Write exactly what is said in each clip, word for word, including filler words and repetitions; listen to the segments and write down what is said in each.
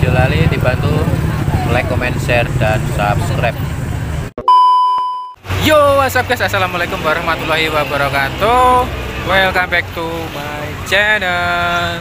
Ojo lali dibantu like, comment, share, dan subscribe. Yo, what's up guys, assalamualaikum warahmatullahi wabarakatuh. Welcome back to my channel.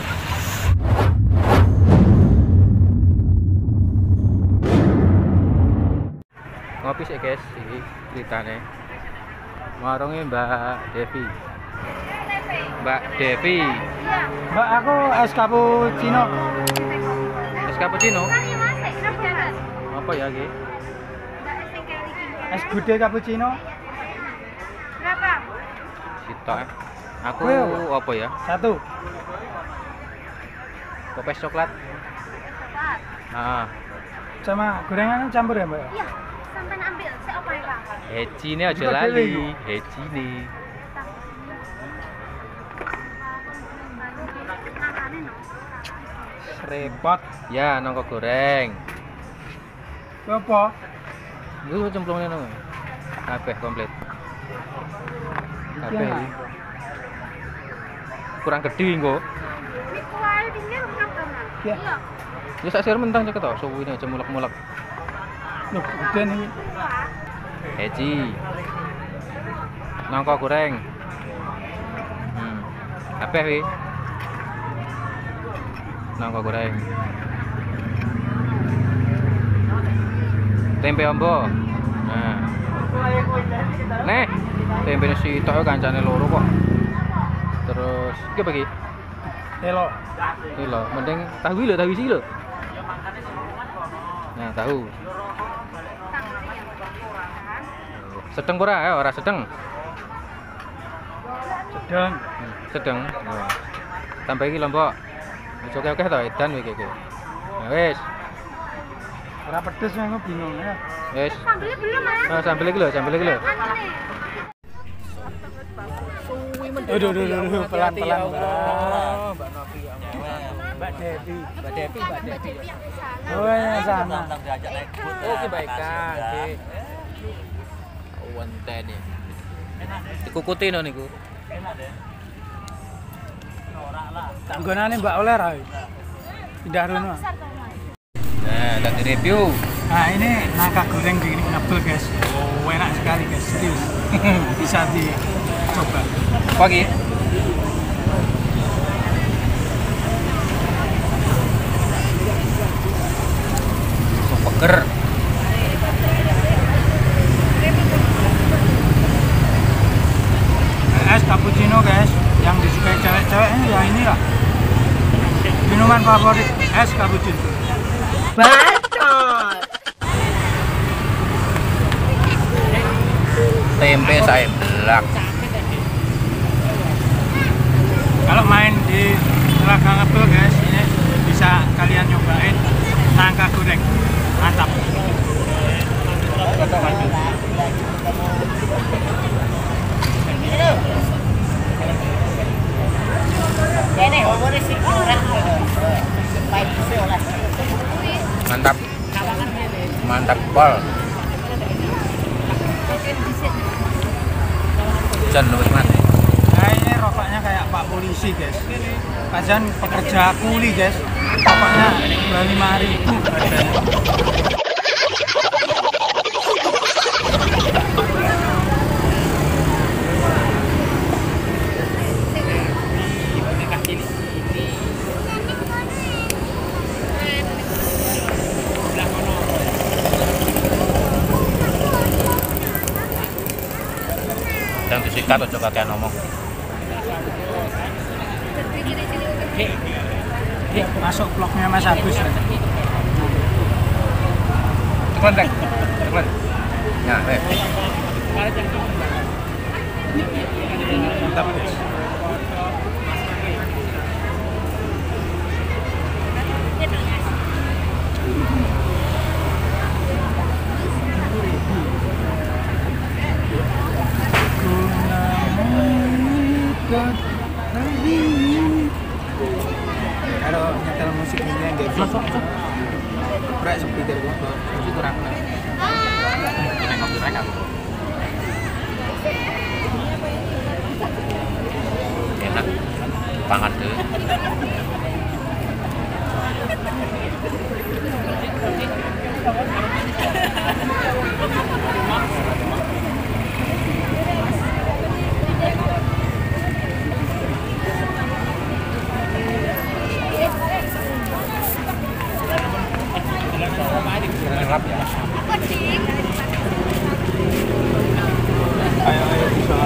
Ngopi sih guys, ini ceritanya. Warungnya Mbak Devi. Mbak Devi. Mbak, aku es cappuccino. Es cappuccino. Apa ya, Ki? Es gude cappuccino. Berapa? Sitok. eh. Aku Well. apa ya? Satu. Kopes coklat. Coklat. Nah, Sama gorengan campur ya, Mbak? Iya, sampai ambil. Saya apa ya, Bang? heci ini aja Mbak lali. Dewi. Heci ini. Repot. Ya, nongko goreng. Apa? Lu cemplungnya nong. Kabeh komplit. Kabeh. Iya. Kurang gede engko. Ini kuali tinggi rumah kamu. Iya. Iya. Ya sak sir mentang cek to, suwine aja mulek-mulek. Loh, gede nih. Heci. Nongko goreng. Hmm. Kabeh wi. Nongko goreng. Tempe ombo. Nah. Nih, tempe si tok kancane loro kok. Terus iki apa iki? Elok. Iki lho, mending tahu lho, tahu isi lho. Nah, tahu. Sedeng ora ya, ora sedeng. Sedang. Hmm, sedeng. Oh. Tambah iki lombok. Wis oke-oke to edan iki iki. Nah, wis. Ora pedes ya, aku bingung ya. Wis. Sambelnya belum, Mas. Nah, sambel iki lho, sambel iki lho. Anu nih. Aduh, aduh, aduh, pelan-pelan, Mbak. Mbak Novi ya. Mbak Devi. Mbak Devi, Mbak Devi. Oh, ya sana. Oke, baikkan. Oke. Wonten iki. Dikukuti no niku. Tanggonane Mbak oleh ra. Pindah rono. Nah, lagi review. Nah, ini nangka goreng di ngebel, guys. Oh, enak sekali, guys. Serius. Bisa dicoba. Pagi. Peker. Es cappuccino, guys. Yang disukai cewek-cewek ini ya inilah. Minuman favorit, es cappuccino. Tempe saya belak. Kalau main di Telaga Ngebel, guys, ini bisa kalian nyobain nangka goreng. Mantap. Mantap. Mantap pol. Hujan luwes mati. Nah, ini rokoknya kayak Pak Polisi, guys. Kasihan pekerja kuli, guys. Rokoknya dua puluh lima ribu harganya. Dan disikat aja kakean ngomong. Masuk vlognya Mas Agus. Tekan, Teng. Tekan. Ya, eh. Mantap, guys. Kalau nyetel musik ini yang gak bisa Prek speaker gua itu kurang Ini ngopi rek aku. Enak. Pangan deh. gelap ya. Ayo ayo bisa.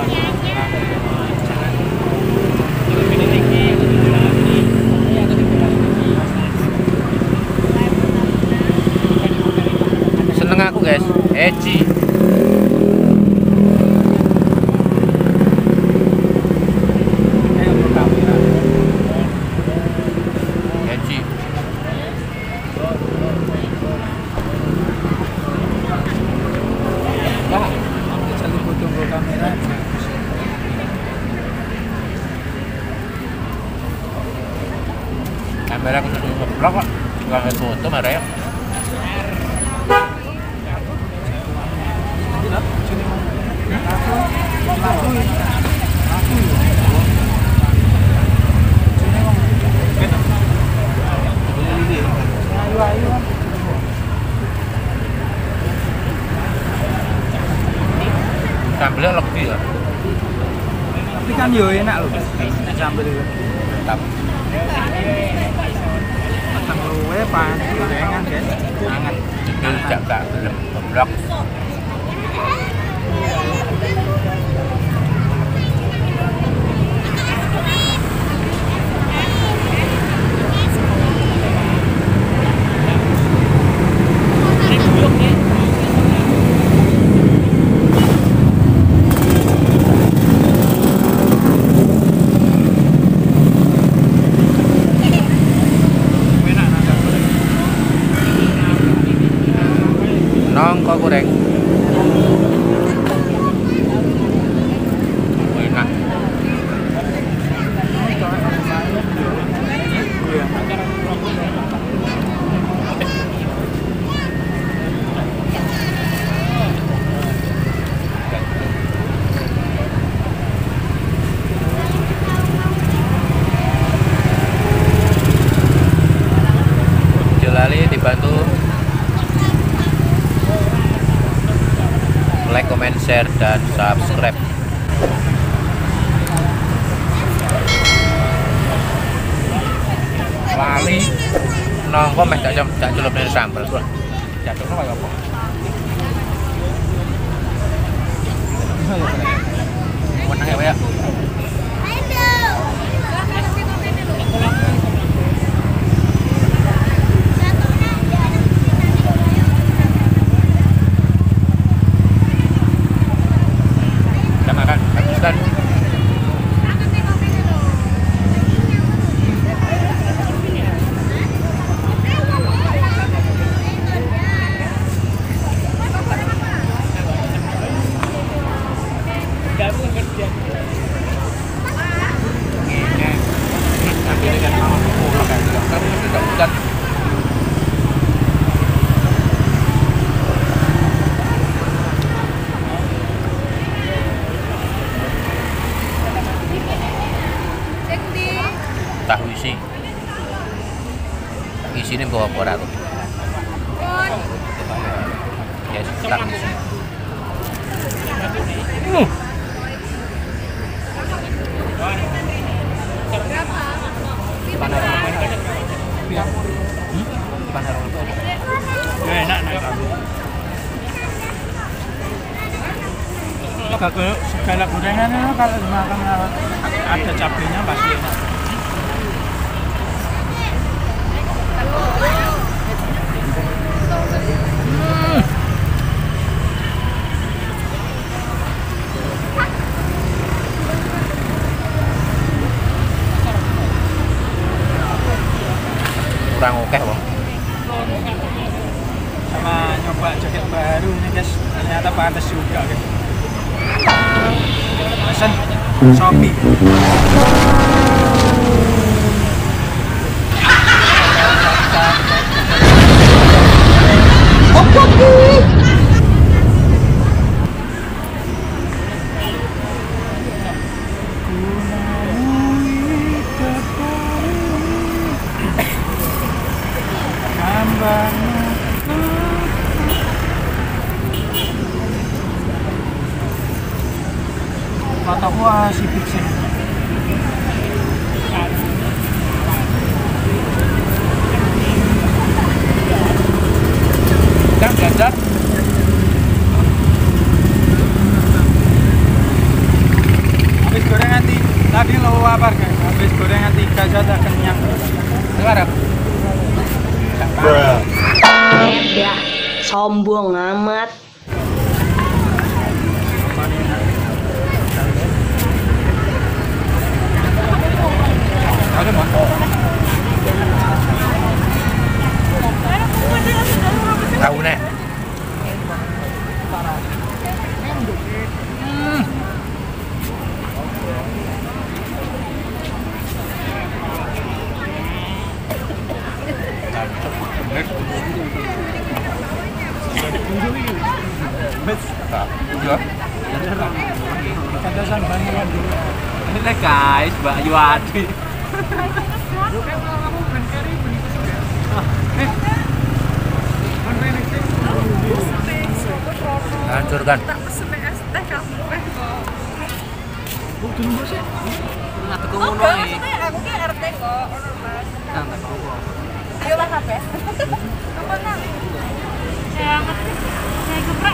Seneng aku guys, edgy. Ayo ke kamera. Edgy. Wah, satu foto ke kamera. Kamera aku tuh ngeblok kok. Enggak ada foto marah ya. Sambelnya lebih ya. Tapi kan yo enak loh, sambel itu. Mantap. Matang luwe pan, gorengan guys, hangat. Judul jaga belum ngeblok. Nongko goreng. Enak. Jelali dibantu like, comment, share, dan subscribe. Lali nongko meh tak tak celup ning sambel bro. Jatuhno kaya apa? Menang ya, ya. Tahu isi. Isi ini bawa apa aku? Yes, tak isi. Uh. Enak enak. Kalau segala gorengan kalau dimakan ada cabenya pasti enak. Hmm. Kurang oke bang. Sama nyoba jaket baru ini guys, ternyata pantas juga guys. Pesan Shopee. Mataku asik sih. Kan Dan Habis gorengan ti tadi lo lapar guys. Habis gorengan tiga aja udah kenyang. sekarang Ya, sombong amat. ada mah. Tahu nih. Hmm. Pantesan banyak dulu. Ini guys, Mbak Yuadi. Hancurkan. Saya geprek.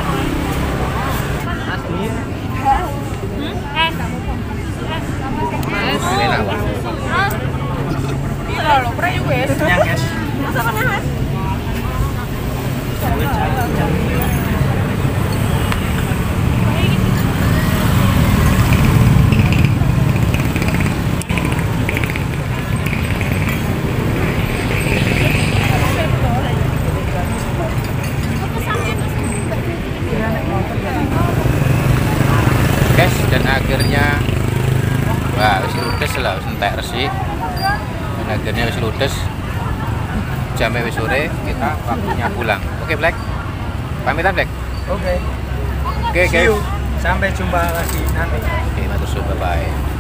Ini apa? Kenyang guys. Guys, dan akhirnya wah wis ludes lah, wis entek resik. Dan akhirnya wis ludes. Jamnya wis sore, kita waktunya pulang. Oke, Black. Pamitan, Black. Oke. Oke, See guys. you. Sampai jumpa lagi nanti. Oke, matur suwun, bye-bye.